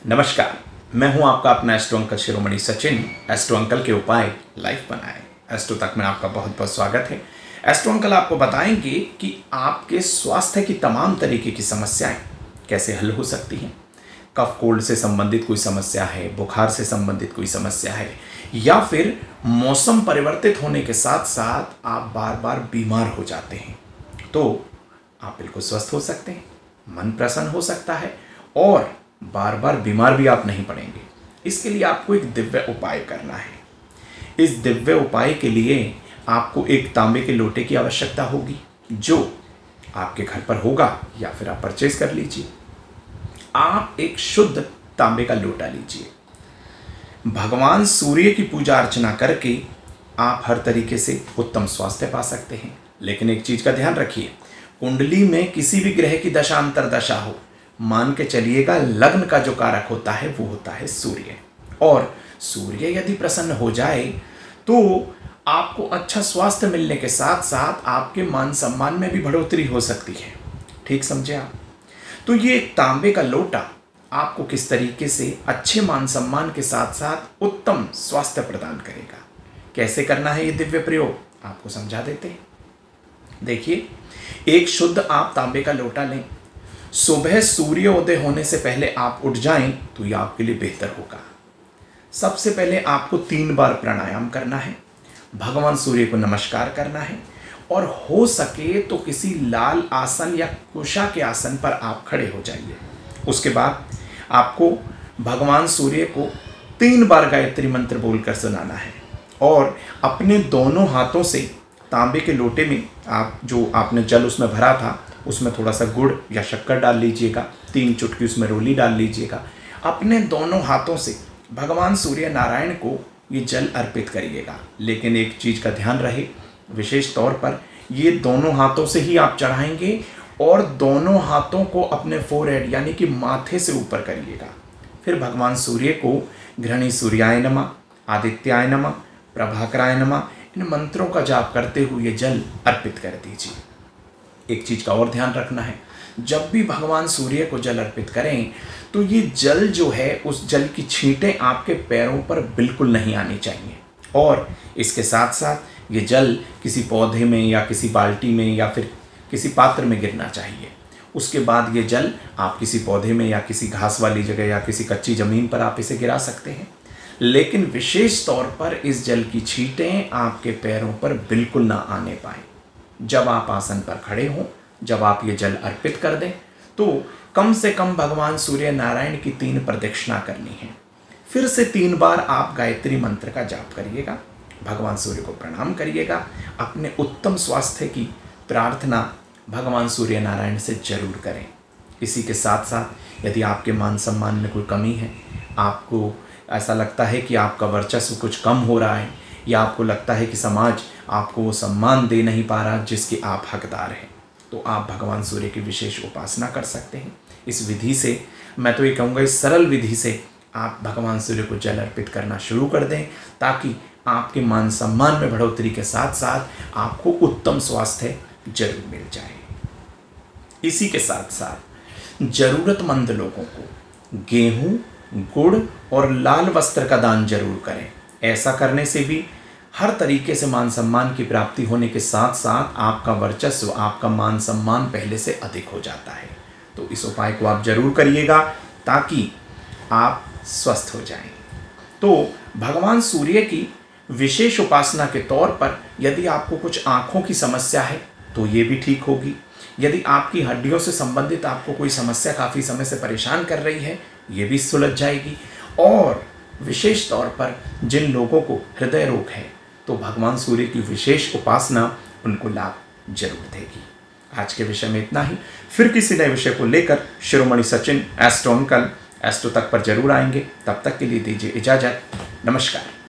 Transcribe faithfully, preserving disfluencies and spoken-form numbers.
नमस्कार, मैं हूं आपका अपना astro uncle Shiromani Sachin. Astro uncle के उपाय लाइफ बनाए एस्ट्रो तक में आपका बहुत बहुत स्वागत है। एस्ट्रो अंकल आपको बताएंगे कि आपके स्वास्थ्य की तमाम तरीके की समस्याएं कैसे हल हो सकती हैं। कफ कोल्ड से संबंधित कोई समस्या है, बुखार से संबंधित कोई समस्या है, या फिर मौसम परिवर्तित होने के साथ साथ आप बार बार बीमार हो जाते हैं, तो आप बिल्कुल स्वस्थ हो सकते हैं, मन प्रसन्न हो सकता है और बार बार बीमार भी आप नहीं पड़ेंगे। इसके लिए आपको एक दिव्य उपाय करना है। इस दिव्य उपाय के लिए आपको एक तांबे के लोटे की आवश्यकता होगी, जो आपके घर पर होगा या फिर आप परचेज कर लीजिए। आप एक शुद्ध तांबे का लोटा लीजिए। भगवान सूर्य की पूजा अर्चना करके आप हर तरीके से उत्तम स्वास्थ्य पा सकते हैं। लेकिन एक चीज का ध्यान रखिए, कुंडली में किसी भी ग्रह की दशा अंतरदशा हो, मान के चलिएगा लग्न का जो कारक होता है वो होता है सूर्य, और सूर्य यदि प्रसन्न हो जाए तो आपको अच्छा स्वास्थ्य मिलने के साथ साथ आपके मान सम्मान में भी बढ़ोतरी हो सकती है। ठीक समझे आप? तो ये एक तांबे का लोटा आपको किस तरीके से अच्छे मान सम्मान के साथ साथ उत्तम स्वास्थ्य प्रदान करेगा। कैसे करना है ये दिव्य प्रयोग आपको समझा देते हैं। देखिए, एक शुद्ध आप तांबे का लोटा लें। सुबह सूर्योदय होने से पहले आप उठ जाएं तो यह आपके लिए बेहतर होगा। सबसे पहले आपको तीन बार प्राणायाम करना है, भगवान सूर्य को नमस्कार करना है, और हो सके तो किसी लाल आसन या कुशा के आसन पर आप खड़े हो जाइए। उसके बाद आपको भगवान सूर्य को तीन बार गायत्री मंत्र बोलकर सुनाना है, और अपने दोनों हाथों से तांबे के लोटे में आप जो आपने जल उसमें भरा था उसमें थोड़ा सा गुड़ या शक्कर डाल लीजिएगा, तीन चुटकी उसमें रोली डाल लीजिएगा। अपने दोनों हाथों से भगवान सूर्य नारायण को ये जल अर्पित करिएगा। लेकिन एक चीज़ का ध्यान रहे, विशेष तौर पर ये दोनों हाथों से ही आप चढ़ाएंगे, और दोनों हाथों को अपने फोरहेड यानी कि माथे से ऊपर करिएगा। फिर भगवान सूर्य को घृणी सूर्याय नमः, आदित्याय नमः, प्रभाकराय नमः इन मंत्रों का जाप करते हुए जल अर्पित कर दीजिए। एक चीज का और ध्यान रखना है, जब भी भगवान सूर्य को जल अर्पित करें तो ये जल जो है, उस जल की छींटें आपके पैरों पर बिल्कुल नहीं आनी चाहिए, और इसके साथ साथ ये जल किसी पौधे में या किसी बाल्टी में या फिर किसी पात्र में गिरना चाहिए। उसके बाद ये जल आप किसी पौधे में या किसी घास वाली जगह या किसी कच्ची जमीन पर आप इसे गिरा सकते हैं। लेकिन विशेष तौर पर इस जल की छींटें आपके पैरों पर बिल्कुल ना आने पाए। जब आप आसन पर खड़े हों, जब आप ये जल अर्पित कर दें, तो कम से कम भगवान सूर्य नारायण की तीन प्रदक्षिणा करनी है। फिर से तीन बार आप गायत्री मंत्र का जाप करिएगा, भगवान सूर्य को प्रणाम करिएगा, अपने उत्तम स्वास्थ्य की प्रार्थना भगवान सूर्य नारायण से जरूर करें। इसी के साथ साथ यदि आपके मान सम्मान में कोई कमी है, आपको ऐसा लगता है कि आपका वर्चस्व कुछ कम हो रहा है, या आपको लगता है कि समाज आपको वो सम्मान दे नहीं पा रहा जिसके आप हकदार हैं, तो आप भगवान सूर्य की विशेष उपासना कर सकते हैं। इस विधि से, मैं तो ये कहूँगा इस सरल विधि से आप भगवान सूर्य को जल अर्पित करना शुरू कर दें, ताकि आपके मान सम्मान में बढ़ोतरी के साथ साथ आपको उत्तम स्वास्थ्य जरूर मिल जाए। इसी के साथ साथ जरूरतमंद लोगों को गेहूँ, गुड़ और लाल वस्त्र का दान जरूर करें। ऐसा करने से भी हर तरीके से मान सम्मान की प्राप्ति होने के साथ साथ आपका वर्चस्व, आपका मान सम्मान पहले से अधिक हो जाता है। तो इस उपाय को आप जरूर करिएगा ताकि आप स्वस्थ हो जाएं। तो भगवान सूर्य की विशेष उपासना के तौर पर यदि आपको कुछ आँखों की समस्या है तो ये भी ठीक होगी। यदि आपकी हड्डियों से संबंधित आपको कोई समस्या काफ़ी समय से परेशान कर रही है, ये भी सुलझ जाएगी। और विशेष तौर पर जिन लोगों को हृदय रोग है, तो भगवान सूर्य की विशेष उपासना उनको लाभ जरूर देगी। आज के विषय में इतना ही। फिर किसी नए विषय को लेकर Shiromani Sachin astro uncle astro तक पर जरूर आएंगे। तब तक के लिए दीजिए इजाजत। नमस्कार।